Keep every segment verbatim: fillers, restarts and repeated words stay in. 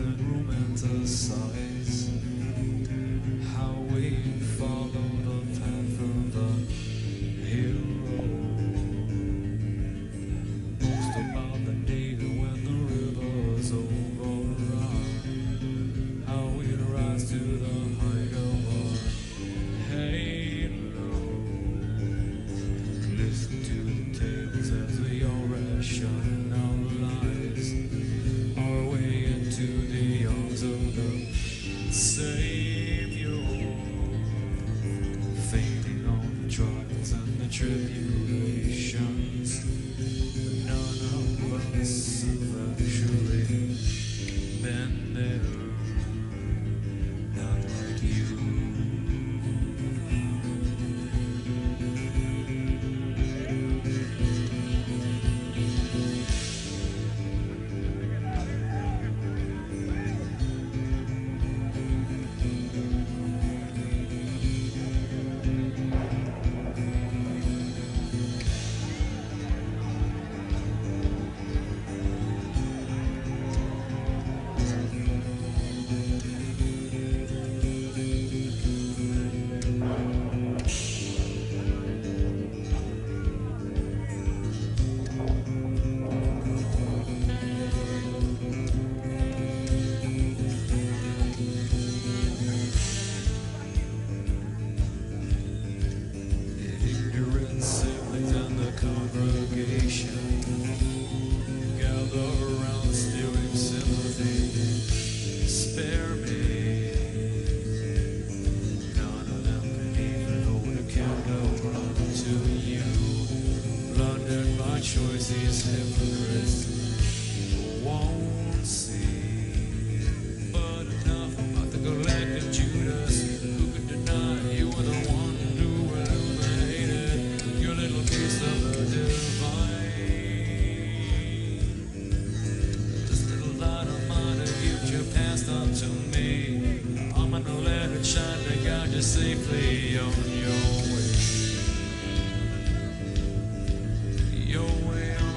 and romanticize how we follow the path of the hero. Just about the day when the river's overrun, how we'd rise to the height of our halo. Listen to the tales as we all ration our lives, our way into the arms of the Savior, fading on the trials and the tribulations. None of us have actually been there, not like you. Congregation gather around, stealing sympathy. Spare me. None of them can even hold a candle to you. Blundered by choice, these hypocrites won't see. But enough about the galactic Judas, who could deny you were the one who illuminated your little piece of the divine. This little light of mine, a gift you passed on to me. I'm gonna let it shine to guide you safely on your way. Your way on.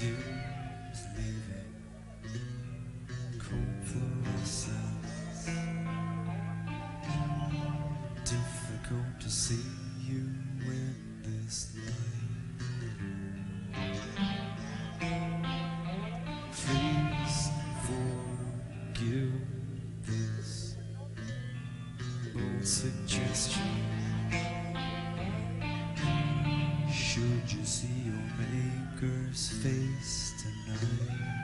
you is leaving. Cold fluorescence. Difficult to see you in this light. Please forgive this bold suggestion. Should you see your maker's face tonight?